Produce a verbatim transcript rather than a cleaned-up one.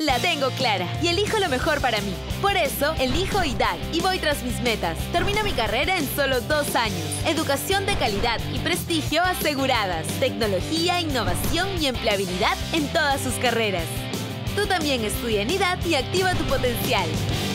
La tengo clara y elijo lo mejor para mí. Por eso, elijo I D A C y voy tras mis metas. Termino mi carrera en solo dos años. Educación de calidad y prestigio aseguradas. Tecnología, innovación y empleabilidad en todas sus carreras. Tú también estudia en I D A C y activa tu potencial.